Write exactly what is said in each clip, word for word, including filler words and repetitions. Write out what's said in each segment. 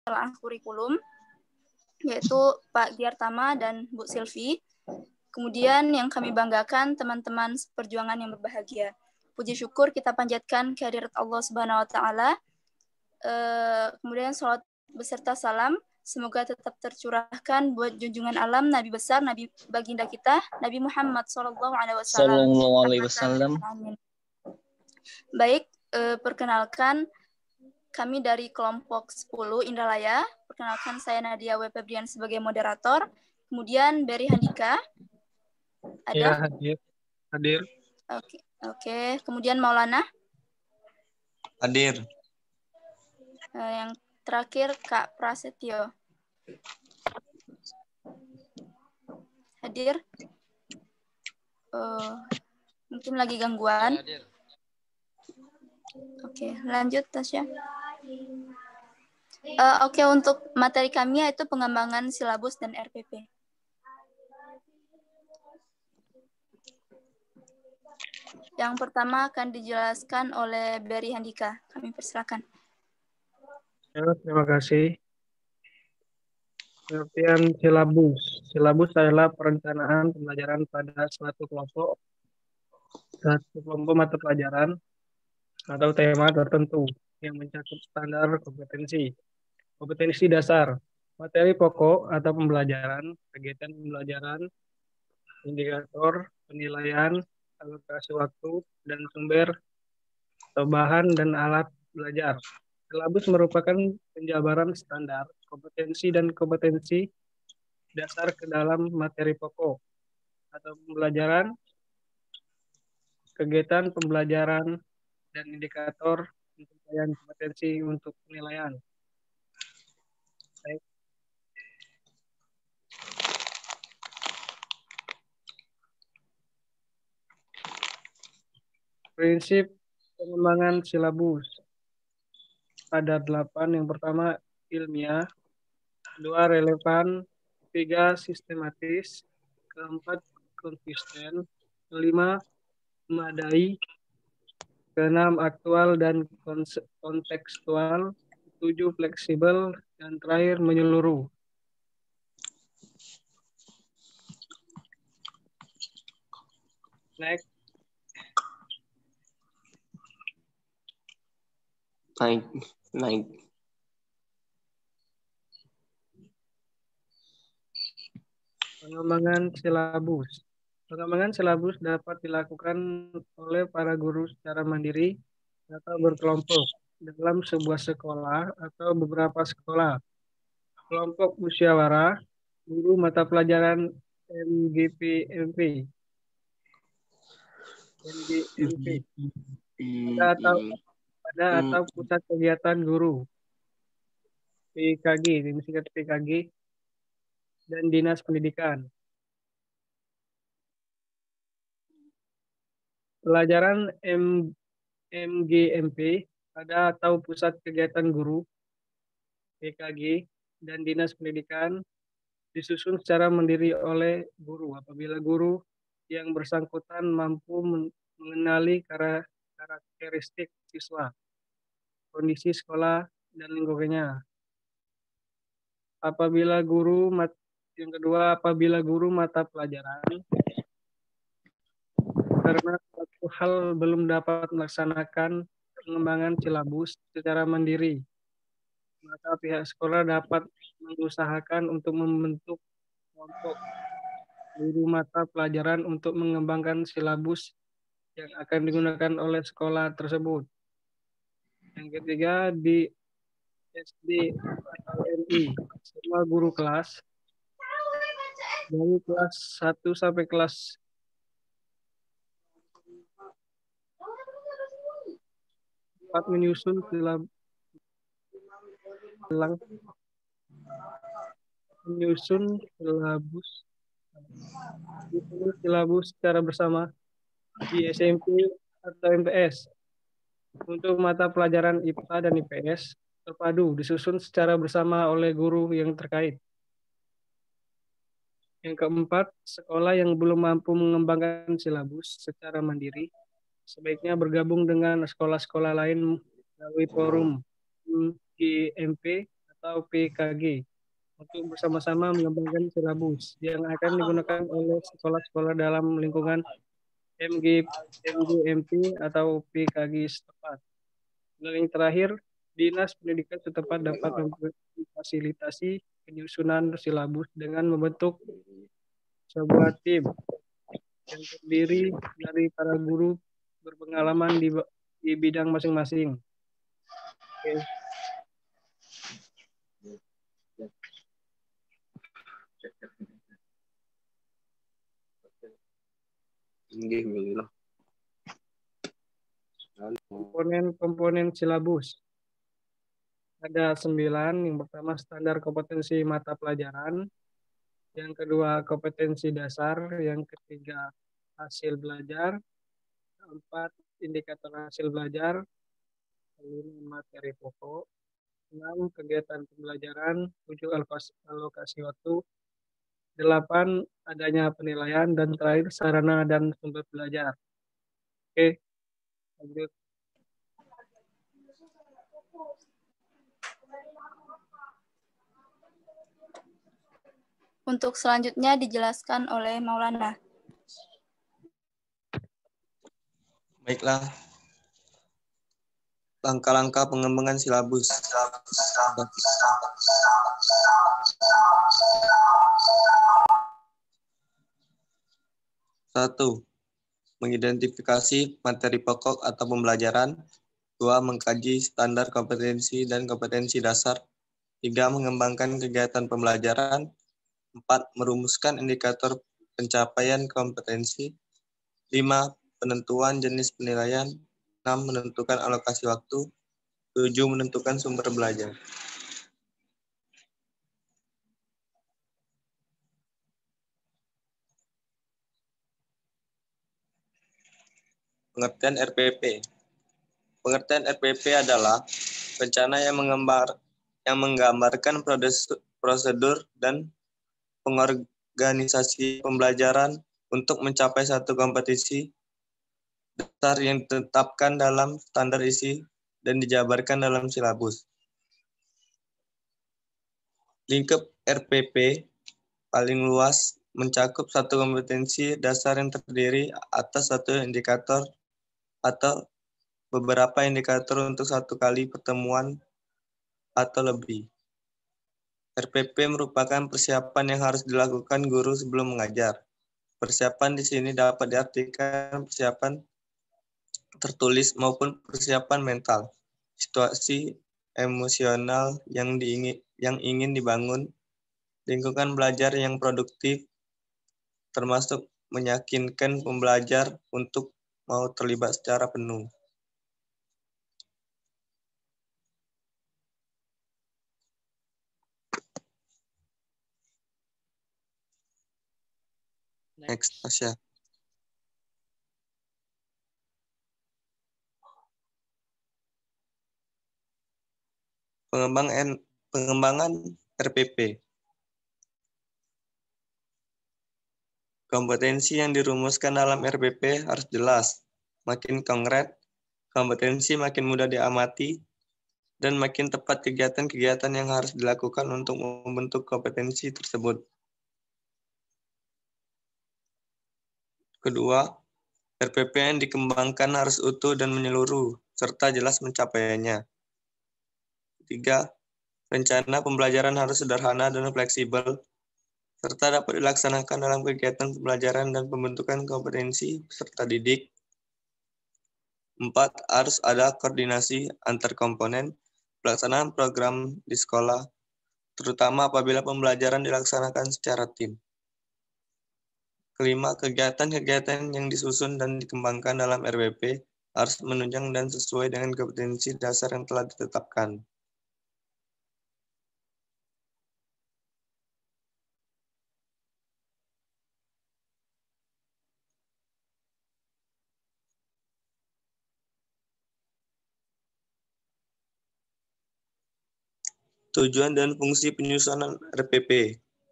penelaah kurikulum, yaitu Pak Giartama dan Bu Silvi. Kemudian yang kami banggakan teman-teman perjuangan yang berbahagia. Puji syukur kita panjatkan kehadirat Allah Subhanahu wa taala. Uh, kemudian salat beserta salam semoga tetap tercurahkan buat junjungan alam Nabi besar, Nabi baginda kita, Nabi Muhammad sallallahu alaihi wasallam. Baik, uh, perkenalkan kami dari kelompok sepuluh Indralaya. Perkenalkan saya Nadia W. Febrian sebagai moderator. Kemudian Berry Handika. Ada? Ya, hadir. Hadir. Oke, oke. Kemudian Maulana. Hadir. Uh, yang terakhir Kak Prasetyo. Hadir. Uh, mungkin lagi gangguan. Hadir. Oke, lanjut Tasya. Uh, Oke, untuk materi kami yaitu pengembangan silabus dan R P P. Yang pertama akan dijelaskan oleh Berry Handika. Kami persilakan. Ya, terima kasih. Pengertian silabus. Silabus adalah perencanaan pembelajaran pada suatu kelompok, satu kelompok mata pelajaran atau tema tertentu yang mencakup standar kompetensi. Kompetensi dasar, materi pokok atau pembelajaran, kegiatan pembelajaran, indikator, penilaian, alokasi waktu, dan sumber atau bahan dan alat belajar. Silabus merupakan penjabaran standar kompetensi dan kompetensi dasar ke dalam materi pokok atau pembelajaran, kegiatan pembelajaran, dan indikator pencapaian kompetensi untuk penilaian. Baik. Prinsip pengembangan silabus. Ada delapan. Yang pertama ilmiah, dua relevan, tiga sistematis, keempat konsisten, kelima memadai, keenam aktual dan kontekstual, tujuh fleksibel, dan terakhir menyeluruh. Next. Naik, naik. Pengembangan silabus. Pengembangan silabus dapat dilakukan oleh para guru secara mandiri atau berkelompok dalam sebuah sekolah atau beberapa sekolah. Kelompok musyawarah, guru mata pelajaran M G P M P. M G M P. Pada atau pada atau pusat kegiatan guru. P K G, ini singkat P K G. Dan Dinas Pendidikan. Pelajaran M G M P pada atau pusat kegiatan guru P K G dan Dinas Pendidikan disusun secara mandiri oleh guru apabila guru yang bersangkutan mampu mengenali karakteristik siswa, kondisi sekolah, dan lingkungannya. Apabila guru mat, yang kedua apabila guru mata pelajaran karena suatu hal belum dapat melaksanakan pengembangan silabus secara mandiri, maka pihak sekolah dapat mengusahakan untuk membentuk kelompok guru mata pelajaran untuk mengembangkan silabus yang akan digunakan oleh sekolah tersebut. Yang ketiga, di S D atau N I, semua guru kelas dari kelas satu sampai kelas empat menyusun silabus menyusun silabus menyusun silabus secara bersama di S M P atau M T S. Untuk mata pelajaran I P A dan I P S terpadu disusun secara bersama oleh guru yang terkait. Yang keempat, sekolah yang belum mampu mengembangkan silabus secara mandiri sebaiknya bergabung dengan sekolah-sekolah lain melalui forum G M P atau P K G untuk bersama-sama mengembangkan silabus yang akan digunakan oleh sekolah-sekolah dalam lingkungan M G, M G M P atau P K G setempat. Dan yang terakhir, Dinas Pendidikan setempat dapat memfasilitasi penyusunan silabus dengan membentuk sebuah tim yang terdiri dari para guru berpengalaman di, di bidang masing-masing. Oke. Komponen-komponen silabus. Ada sembilan. Yang pertama standar kompetensi mata pelajaran. Yang kedua kompetensi dasar. Yang ketiga hasil belajar. Keempat indikator hasil belajar. Kelima materi pokok. Enam kegiatan pembelajaran. Tujuh alokasi, alokasi waktu. Delapan adanya penilaian. Dan terakhir sarana dan sumber belajar. Oke, lanjut. Untuk selanjutnya dijelaskan oleh Maulana. Baiklah. Langkah-langkah pengembangan silabus. Satu, mengidentifikasi materi pokok atau pembelajaran. Dua, mengkaji standar kompetensi dan kompetensi dasar. Tiga, mengembangkan kegiatan pembelajaran. Empat, merumuskan indikator pencapaian kompetensi. Lima, penentuan jenis penilaian. Enam, menentukan alokasi waktu. Tujuh, menentukan sumber belajar. Pengertian R P P. Pengertian R P P adalah rencana yang menggambar yang menggambarkan prosedur dan pengorganisasi pembelajaran untuk mencapai satu kompetisi dasar yang ditetapkan dalam standar isi dan dijabarkan dalam silabus. Lingkup R P P paling luas mencakup satu kompetensi dasar yang terdiri atas satu indikator atau beberapa indikator untuk satu kali pertemuan atau lebih. R P P merupakan persiapan yang harus dilakukan guru sebelum mengajar. Persiapan di sini dapat diartikan persiapan tertulis maupun persiapan mental, situasi emosional yang diingin, yang ingin dibangun, lingkungan belajar yang produktif, termasuk meyakinkan pembelajar untuk mau terlibat secara penuh. Next, Tasya. Pengembangan pengembangan R P P. Kompetensi yang dirumuskan dalam R P P harus jelas, makin konkret, kompetensi makin mudah diamati, dan makin tepat kegiatan-kegiatan yang harus dilakukan untuk membentuk kompetensi tersebut. Kedua, R P P yang dikembangkan harus utuh dan menyeluruh, serta jelas pencapaiannya. Tiga, rencana pembelajaran harus sederhana dan fleksibel, serta dapat dilaksanakan dalam kegiatan pembelajaran dan pembentukan kompetensi peserta didik. Empat, harus ada koordinasi antar komponen pelaksanaan program di sekolah, terutama apabila pembelajaran dilaksanakan secara tim. Kelima, kegiatan-kegiatan yang disusun dan dikembangkan dalam R P P harus menunjang dan sesuai dengan kompetensi dasar yang telah ditetapkan. Tujuan dan fungsi penyusunan R P P.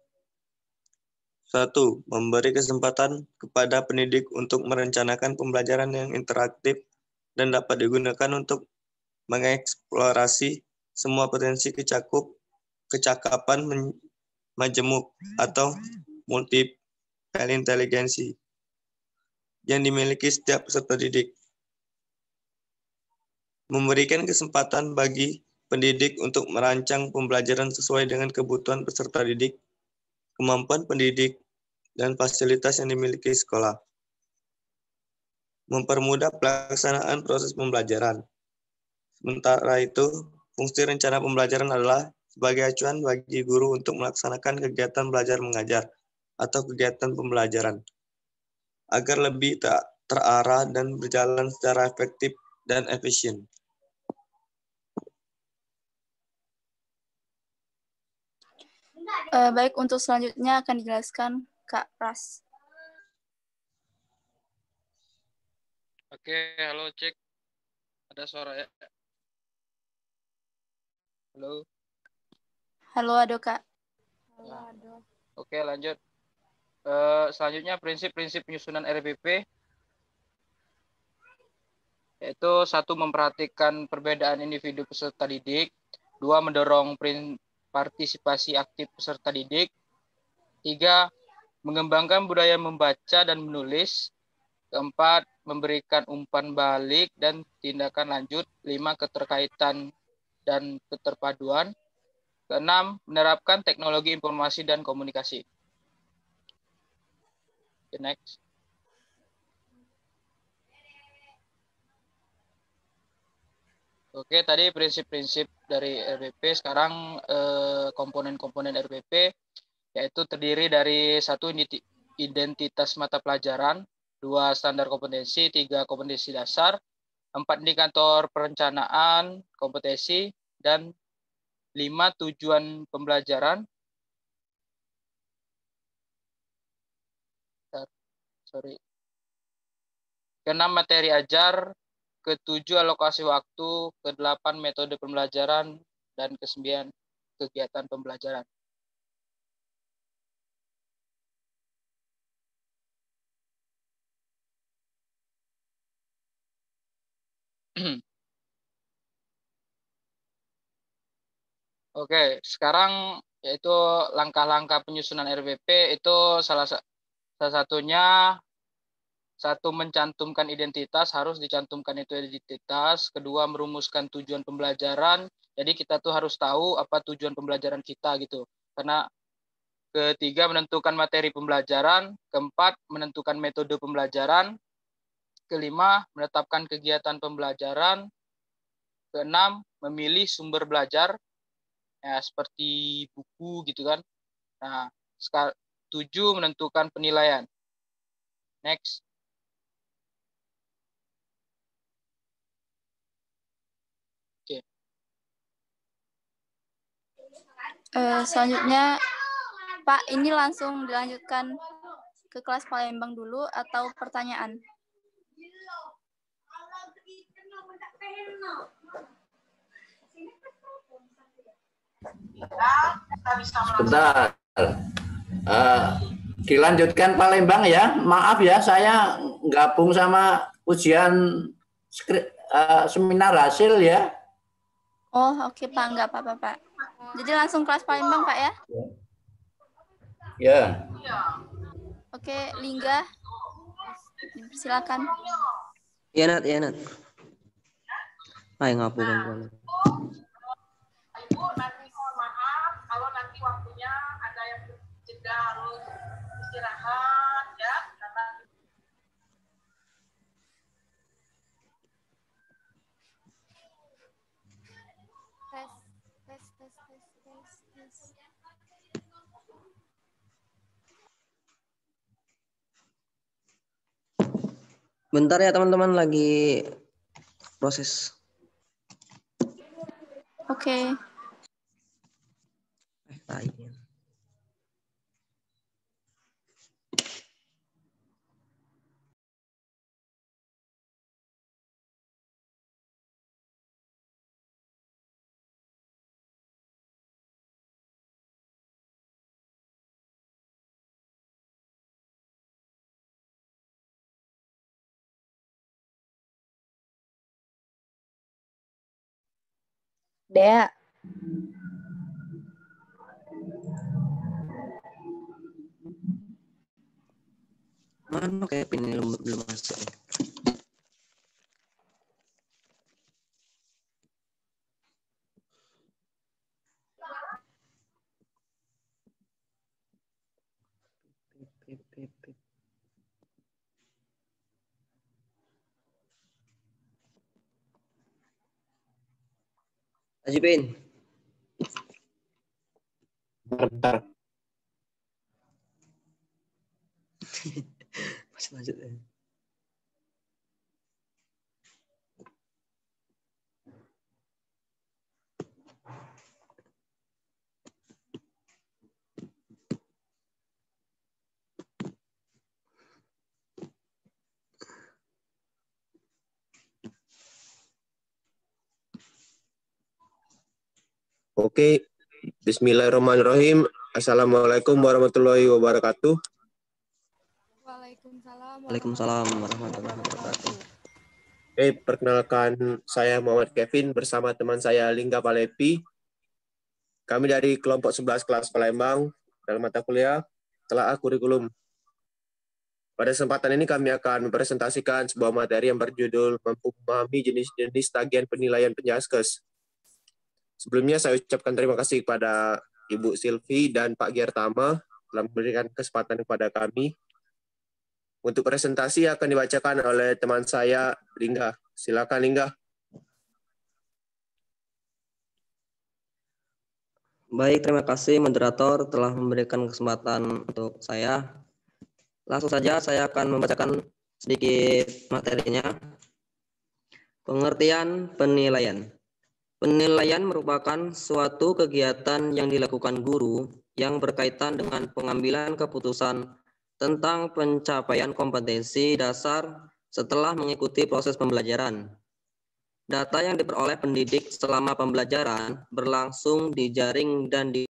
Satu, memberi kesempatan kepada pendidik untuk merencanakan pembelajaran yang interaktif dan dapat digunakan untuk mengeksplorasi semua potensi kecakup kecakapan majemuk atau multiple inteligensi yang dimiliki setiap peserta didik. Memberikan kesempatan bagi pendidik untuk merancang pembelajaran sesuai dengan kebutuhan peserta didik, kemampuan pendidik, dan fasilitas yang dimiliki sekolah. Mempermudah pelaksanaan proses pembelajaran. Sementara itu, fungsi rencana pembelajaran adalah sebagai acuan bagi guru untuk melaksanakan kegiatan belajar mengajar atau kegiatan pembelajaran agar lebih tak terarah dan berjalan secara efektif dan efisien. Uh, baik, untuk selanjutnya akan dijelaskan Kak Pras. Oke, halo cek. Ada suara ya? Halo. Halo, Ado Kak. Halo, Ado. Oke, lanjut. Uh, selanjutnya prinsip-prinsip penyusunan R P P. Yaitu satu, memperhatikan perbedaan individu peserta didik. Dua, mendorong partisipasi aktif peserta didik. Tiga, mengembangkan budaya membaca dan menulis. Keempat, memberikan umpan balik dan tindakan lanjut. Lima, keterkaitan dan keterpaduan. Keenam, menerapkan teknologi informasi dan komunikasi. Okay, next. Oke, tadi prinsip-prinsip dari R P P. Sekarang eh, komponen-komponen R P P yaitu terdiri dari satu, identitas mata pelajaran, dua, standar kompetensi, tiga, kompetensi dasar, empat, indikator perencanaan kompetensi, dan lima, tujuan pembelajaran. Sorry. Keenam, materi ajar. Ketujuh, alokasi waktu. Kedelapan, metode pembelajaran. Dan kesembilan, kegiatan pembelajaran. Oke, sekarang yaitu langkah-langkah penyusunan R P P itu salah, salah satunya satu, mencantumkan identitas, harus dicantumkan itu identitas. Kedua, merumuskan tujuan pembelajaran. Jadi kita tuh harus tahu apa tujuan pembelajaran kita gitu. Karena ketiga, menentukan materi pembelajaran. Keempat, menentukan metode pembelajaran. Kelima, menetapkan kegiatan pembelajaran. Keenam, memilih sumber belajar. Ya, seperti buku gitu kan. Nah, tujuh, menentukan penilaian. Next. Oke. Uh, selanjutnya, Pak, ini langsung dilanjutkan ke kelas Palembang dulu atau pertanyaan? Sebentar. Uh, dilanjutkan Palembang ya. Maaf ya, saya gabung sama ujian skri, uh, seminar hasil ya. Oh, oke okay, Pak, enggak apa-apa Pak. Jadi langsung kelas Palembang Pak ya? Ya. Oke, okay, Lingga. Silakan. Iya, Nat, iya, Nat. Hai, ngapu kan. Ibu, nanti mohon maaf kalau nanti waktunya ada yang jeda harus istirahat ya, karena tes tes tes tes tes tes. Bentar ya teman-teman, lagi proses. Oke. Okay. Dea. Mana kayak ini belum belum masuk. Pip, pip, pip. Ajipin. Bentar, bentar. Masih lanjut ya. Oke, Bismillahirrahmanirrahim. Assalamualaikum warahmatullahi wabarakatuh. Waalaikumsalam Waalaikumsalam warahmatullahi wabarakatuh. Oke, perkenalkan saya Muhammad Kevin bersama teman saya Lingga Palepi. Kami dari kelompok sebelas kelas Palembang dalam mata kuliah Telaah Kurikulum. Pada kesempatan ini kami akan mempresentasikan sebuah materi yang berjudul Mampu Memahami Jenis-jenis Tagihan Penilaian Penjaskes. Sebelumnya saya ucapkan terima kasih kepada Ibu Silvi dan Pak Giertama telah memberikan kesempatan kepada kami. Untuk presentasi akan dibacakan oleh teman saya, Lingga. Silakan, Lingga. Baik, terima kasih moderator telah memberikan kesempatan untuk saya. Langsung saja saya akan membacakan sedikit materinya. Pengertian penilaian. Penilaian merupakan suatu kegiatan yang dilakukan guru yang berkaitan dengan pengambilan keputusan tentang pencapaian kompetensi dasar setelah mengikuti proses pembelajaran. Data yang diperoleh pendidik selama pembelajaran berlangsung di jaring dan di